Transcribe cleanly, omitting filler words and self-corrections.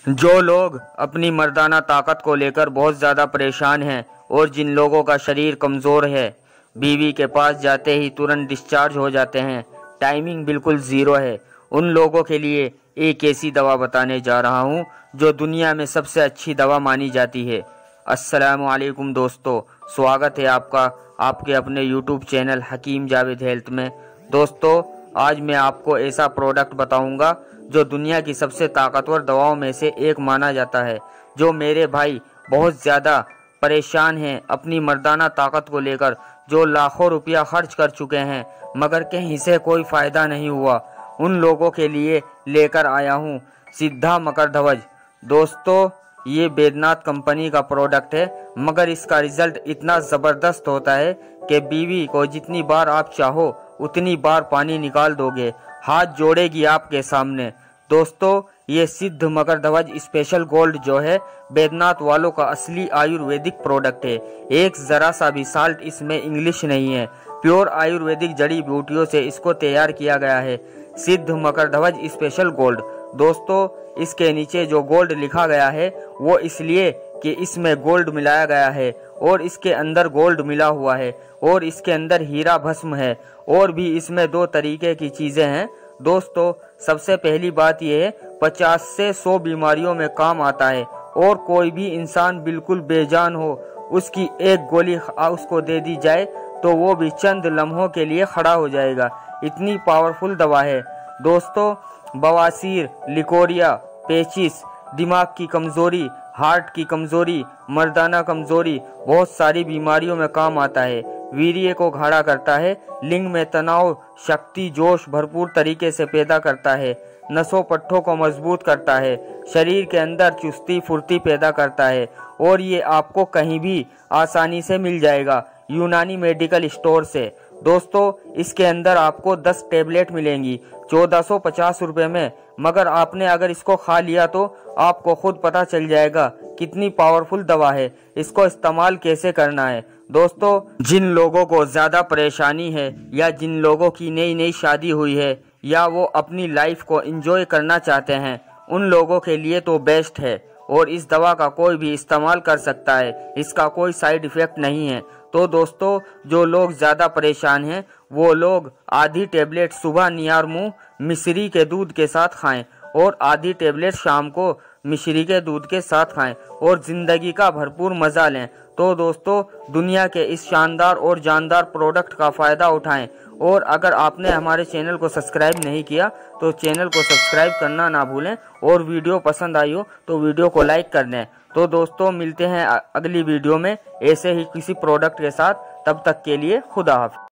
जो लोग अपनी मर्दाना ताकत को लेकर बहुत ज़्यादा परेशान हैं और जिन लोगों का शरीर कमज़ोर है, बीवी के पास जाते ही तुरंत डिस्चार्ज हो जाते हैं, टाइमिंग बिल्कुल ज़ीरो है, उन लोगों के लिए एक ऐसी दवा बताने जा रहा हूं जो दुनिया में सबसे अच्छी दवा मानी जाती है। अस्सलामु अलैकुम दोस्तों, स्वागत है आपका आपके अपने YouTube channel Hakim Javed health में। दोस्तों, आज मैं आपको ऐसा प्रोडक्ट बताऊंगा जो दुनिया की सबसे ताकतवर दवाओं में से एक माना जाता है। जो मेरे भाई बहुत ज़्यादा परेशान हैं अपनी मर्दाना ताकत को लेकर, जो लाखों रुपया खर्च कर चुके हैं मगर कहीं से कोई फ़ायदा नहीं हुआ, उन लोगों के लिए लेकर आया हूँ सिद्धा मकरध्वज। दोस्तों, ये बैद्यनाथ कंपनी का प्रोडक्ट है मगर इसका रिजल्ट इतना ज़बरदस्त होता है कि बीवी को जितनी बार आप चाहो उतनी बार पानी निकाल दोगे, हाथ जोड़ेगी आपके सामने। दोस्तों, ये सिद्ध मकरध्वज स्पेशल गोल्ड जो है बैद्यनाथ वालों का असली आयुर्वेदिक प्रोडक्ट है। एक ज़रा सा भी साल्ट इसमें इंग्लिश नहीं है, प्योर आयुर्वेदिक जड़ी बूटियों से इसको तैयार किया गया है। सिद्ध मकरध्वज स्पेशल गोल्ड। दोस्तों, इसके नीचे जो गोल्ड लिखा गया है वो इसलिए कि इसमें गोल्ड मिलाया गया है और इसके अंदर गोल्ड मिला हुआ है और इसके अंदर हीरा भस्म है और भी इसमें दो तरीके की चीज़ें हैं। दोस्तों, सबसे पहली बात यह है 50 से 100 बीमारियों में काम आता है और कोई भी इंसान बिल्कुल बेजान हो, उसकी एक गोली उसको दे दी जाए तो वो भी चंद लम्हों के लिए खड़ा हो जाएगा। इतनी पावरफुल दवा है। दोस्तों, बवासीर, लिकोरिया, पेचिस, दिमाग की कमज़ोरी, हार्ट की कमज़ोरी, मर्दाना कमज़ोरी, बहुत सारी बीमारियों में काम आता है। वीर्य को गाढ़ा करता है, लिंग में तनाव, शक्ति, जोश भरपूर तरीके से पैदा करता है, नसों पट्टों को मजबूत करता है, शरीर के अंदर चुस्ती फुर्ती पैदा करता है और ये आपको कहीं भी आसानी से मिल जाएगा यूनानी मेडिकल स्टोर से। दोस्तों, इसके अंदर आपको 10 टेबलेट मिलेंगी 1450 रुपये में, मगर आपने अगर इसको खा लिया तो आपको खुद पता चल जाएगा कितनी पावरफुल दवा है, इसको इस्तेमाल कैसे करना है। दोस्तों, जिन लोगों को ज़्यादा परेशानी है या जिन लोगों की नई नई शादी हुई है या वो अपनी लाइफ को एंजॉय करना चाहते हैं, उन लोगों के लिए तो बेस्ट है और इस दवा का कोई भी इस्तेमाल कर सकता है, इसका कोई साइड इफ़ेक्ट नहीं है। तो दोस्तों, जो लोग ज़्यादा परेशान हैं वो लोग आधी टेबलेट सुबह नियार मुँह मिश्री के दूध के साथ खाएं और आधी टेबलेट शाम को मिश्री के दूध के साथ खाएं और ज़िंदगी का भरपूर मज़ा लें। तो दोस्तों, दुनिया के इस शानदार और जानदार प्रोडक्ट का फ़ायदा उठाएं और अगर आपने हमारे चैनल को सब्सक्राइब नहीं किया तो चैनल को सब्सक्राइब करना ना भूलें और वीडियो पसंद आई हो तो वीडियो को लाइक कर दें। तो दोस्तों, मिलते हैं अगली वीडियो में ऐसे ही किसी प्रोडक्ट के साथ। तब तक के लिए खुदा हाफ़िज़।